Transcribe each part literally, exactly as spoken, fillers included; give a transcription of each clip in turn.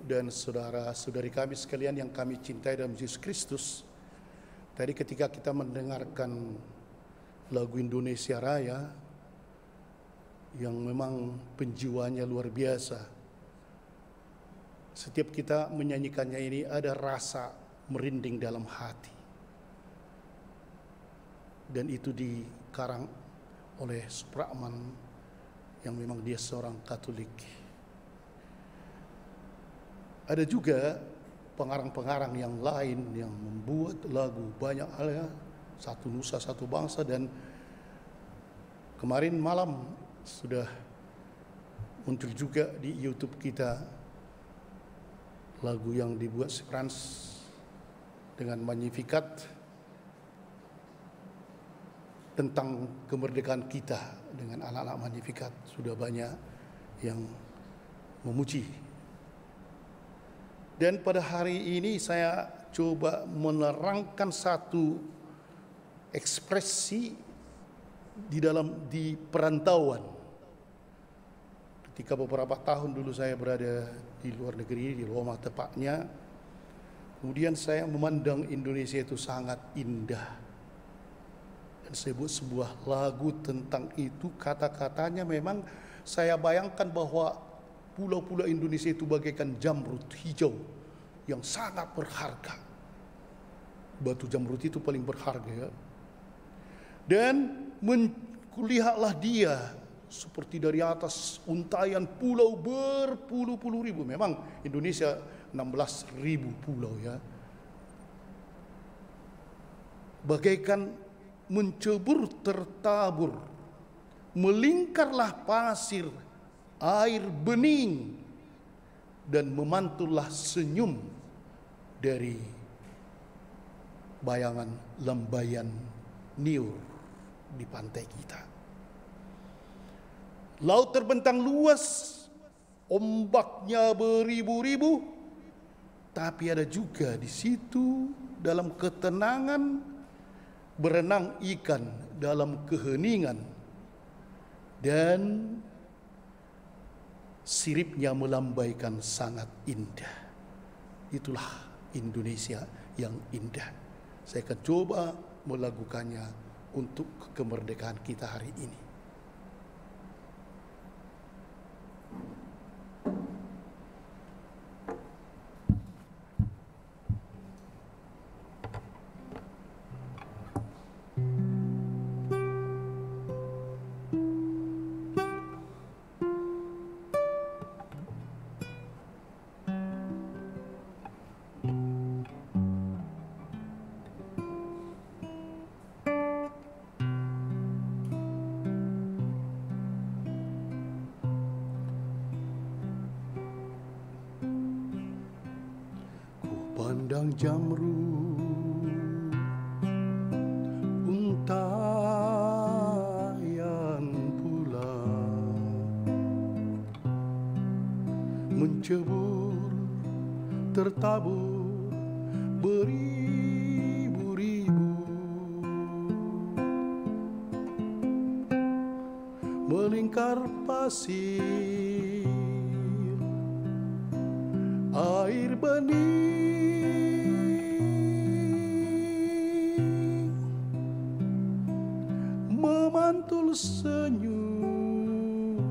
dan saudara-saudari kami sekalian yang kami cintai dalam Yesus Kristus. Tadi ketika kita mendengarkan lagu Indonesia Raya yang memang penjiwanya luar biasa, setiap kita menyanyikannya ini ada rasa merinding dalam hati. Dan itu dikarang oleh Supratman yang memang dia seorang Katolik. Ada juga pengarang-pengarang yang lain yang membuat lagu banyak hal ya, Satu Nusa Satu Bangsa, dan kemarin malam sudah muncul juga di YouTube kita lagu yang dibuat si Frans dengan Magnificat tentang kemerdekaan kita dengan anak-anak Magnificat. Sudah banyak yang memuji. Dan pada hari ini saya coba menerangkan satu ekspresi di dalam di perantauan. Ketika beberapa tahun dulu saya berada di luar negeri, di Roma tepatnya, kemudian saya memandang Indonesia itu sangat indah. Dan saya buat sebuah lagu tentang itu, kata-katanya memang saya bayangkan bahwa pulau-pulau Indonesia itu bagaikan jamrut hijau yang sangat berharga. Batu jamrut itu paling berharga ya. Dan melihatlah dia seperti dari atas untayan pulau berpuluh-puluh ribu. Memang Indonesia enam belas ribu pulau ya. Bagaikan mencebur tertabur, melingkarlah pasir, air bening, dan memantullah senyum dari bayangan lembayan Niur di pantai kita. Laut terbentang luas, ombaknya beribu-ribu, tapi ada juga di situ dalam ketenangan berenang ikan dalam keheningan, dan siripnya melambaikan sangat indah. Itulah Indonesia yang indah. Saya akan coba melakukannya untuk kemerdekaan kita hari ini. Pandang jamrut untayan pula mencebur tertabur beribu-ribu, melingkar pasir, air bening, memantul senyum,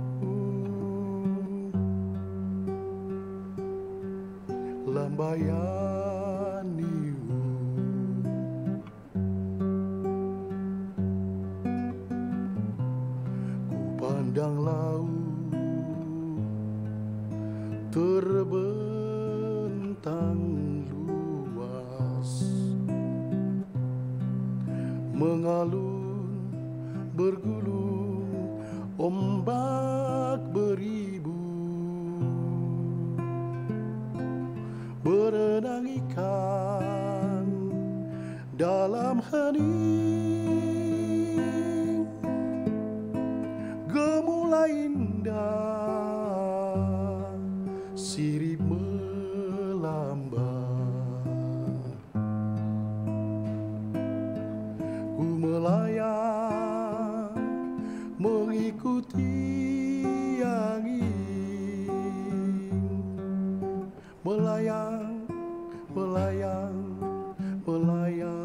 lambayan Niur. Ku pandang laut terbentang luas, mengalun bergulung ombak beribu, berenang ikan dalam hening, gemulai indah sirip melambai. Ku melayang mengikuti angin, melayang, melayang, melayang.